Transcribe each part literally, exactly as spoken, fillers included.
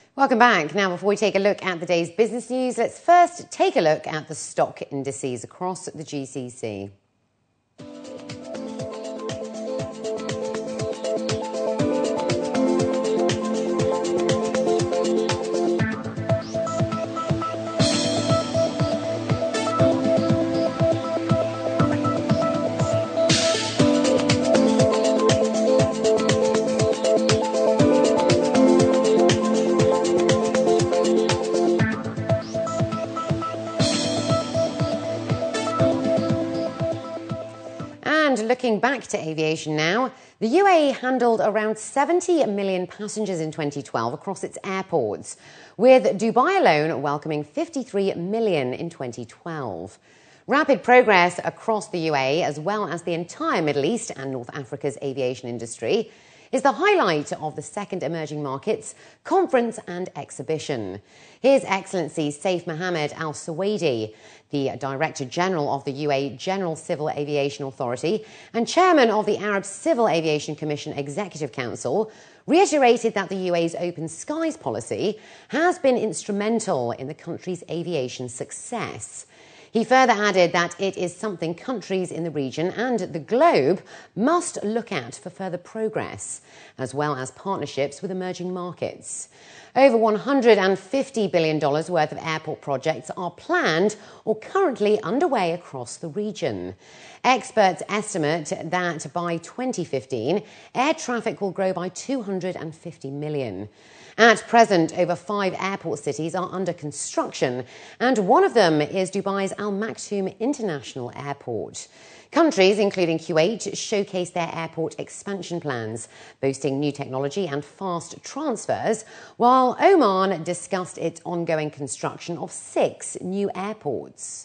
Welcome back. Now, before we take a look at the day's business news, let's first take a look at the stock indices across the G C C. And looking back to aviation now, the U A E handled around seventy million passengers in twenty twelve across its airports, with Dubai alone welcoming fifty-three million in twenty twelve. Rapid progress across the U A E, as well as the entire Middle East and North Africa's aviation industry, is the highlight of the Second Emerging Markets Conference and Exhibition. His Excellency Saif Mohammed Al Suwaidi, the Director General of the U A E General Civil Aviation Authority and Chairman of the Arab Civil Aviation Commission Executive Council, reiterated that the U A E's open skies policy has been instrumental in the country's aviation success. He further added that it is something countries in the region and the globe must look at for further progress, as well as partnerships with emerging markets. Over one hundred fifty billion dollars worth of airport projects are planned or currently underway across the region. Experts estimate that by twenty fifteen, air traffic will grow by two hundred fifty million. At present, over five airport cities are under construction, and one of them is Dubai's Al Maktoum International Airport. Countries, including Kuwait, showcase their airport expansion plans, boasting new technology and fast transfers, while Oman discussed its ongoing construction of six new airports.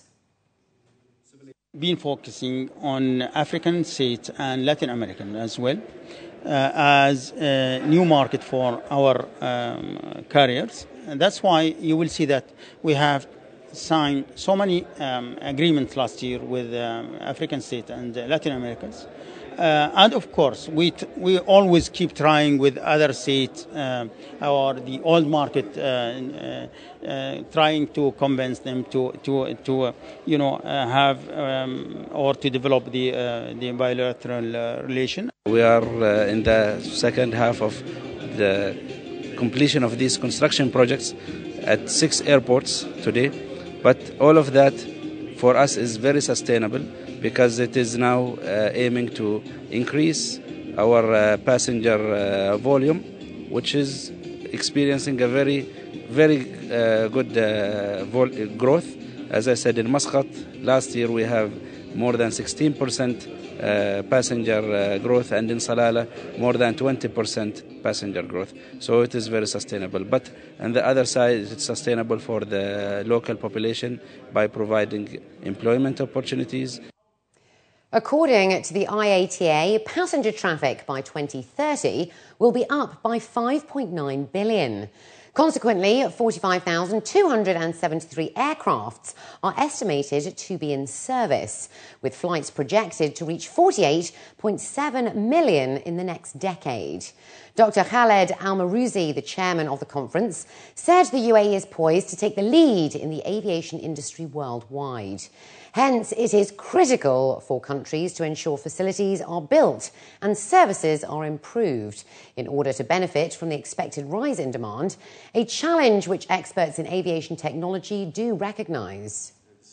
Been focusing on African states and Latin American as well uh, as a new market for our um, carriers. And that's why you will see that we have signed so many um, agreements last year with um, African states and uh, Latin Americans. Uh, and of course, we t we always keep trying with other states uh, or the old market, uh, uh, uh, trying to convince them to to to uh, you know uh, have um, or to develop the uh, the bilateral uh, relation. We are uh, in the second half of the completion of these construction projects at six airports today, but all of that for us is very sustainable, because it is now uh, aiming to increase our uh, passenger uh, volume, which is experiencing a very, very uh, good uh, vol growth. As I said, in Muscat, last year we have more than sixteen percent uh, passenger uh, growth, and in Salalah, more than twenty percent passenger growth. So it is very sustainable. But on the other side, it's sustainable for the local population by providing employment opportunities. According to the I A T A, passenger traffic by twenty thirty will be up by five point nine billion. Consequently, forty-five thousand two hundred seventy-three aircrafts are estimated to be in service, with flights projected to reach forty-eight point seven million in the next decade. Doctor Khaled Al-Marouzi, the chairman of the conference, said the U A E is poised to take the lead in the aviation industry worldwide. Hence, it is critical for countries to ensure facilities are built and services are improved in order to benefit from the expected rise in demand, a challenge which experts in aviation technology do recognise.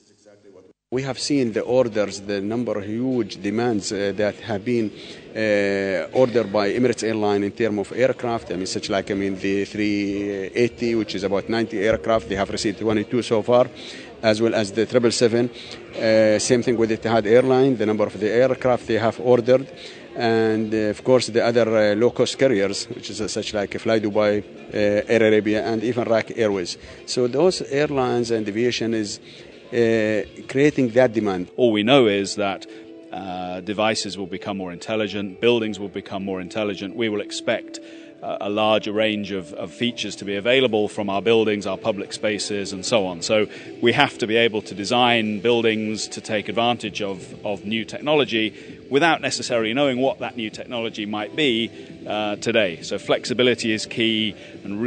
We have seen the orders, the number of huge demands uh, that have been uh, ordered by Emirates Airline in terms of aircraft. I mean, such like, I mean, the three eighty, which is about ninety aircraft. They have received twenty-two so far, as well as the triple seven. Uh, same thing with Etihad Airline, the number of the aircraft they have ordered. And, uh, of course, the other uh, low-cost carriers, which is uh, such like Fly Dubai, uh, Air Arabia, and even Iraq Airways. So those airlines and aviation is Uh, creating that demand. All we know is that uh, devices will become more intelligent, buildings will become more intelligent. We will expect uh, a larger range of, of features to be available from our buildings, our public spaces, and so on. So we have to be able to design buildings to take advantage of, of new technology without necessarily knowing what that new technology might be uh, today. So flexibility is key, and re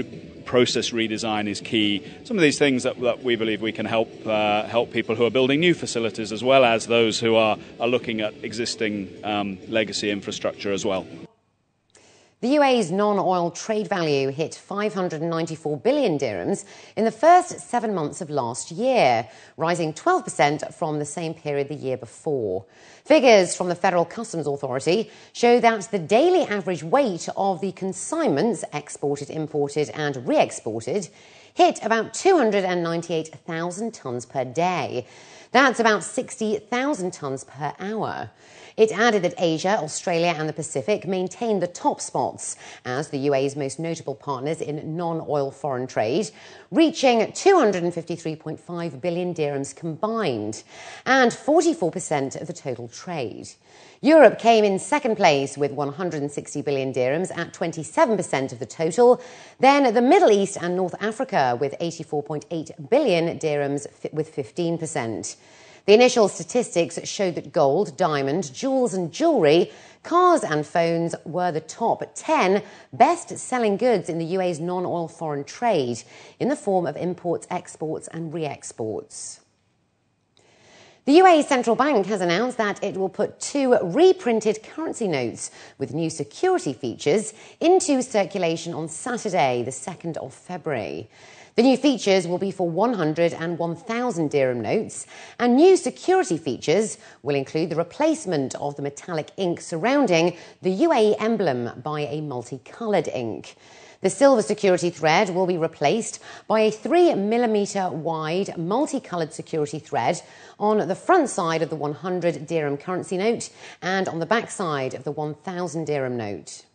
process redesign is key. Some of these things that, that we believe we can help uh, help people who are building new facilities as well as those who are, are looking at existing um, legacy infrastructure as well. The U A E's non-oil trade value hit five hundred ninety-four billion dirhams in the first seven months of last year, rising twelve percent from the same period the year before. Figures from the Federal Customs Authority show that the daily average weight of the consignments exported, imported and re-exported hit about two hundred ninety-eight thousand tonnes per day. That's about sixty thousand tonnes per hour. It added that Asia, Australia and the Pacific maintained the top spots as the U A E's most notable partners in non-oil foreign trade, reaching two hundred fifty-three point five billion dirhams combined and forty-four percent of the total trade. Europe came in second place with one hundred sixty billion dirhams at twenty-seven percent of the total. Then the Middle East and North Africa with eighty-four point eight billion dirhams with fifteen percent. The initial statistics showed that gold, diamond, jewels and jewellery, cars and phones were the top ten best-selling goods in the U A E's non-oil foreign trade in the form of imports, exports and re-exports. The U A E Central Bank has announced that it will put two reprinted currency notes with new security features into circulation on Saturday, the second of February. The new features will be for one hundred and one thousand dirham notes, and new security features will include the replacement of the metallic ink surrounding the U A E emblem by a multicoloured ink. The silver security thread will be replaced by a three millimetre wide multicoloured security thread on the front side of the one hundred dirham currency note and on the back side of the one thousand dirham note.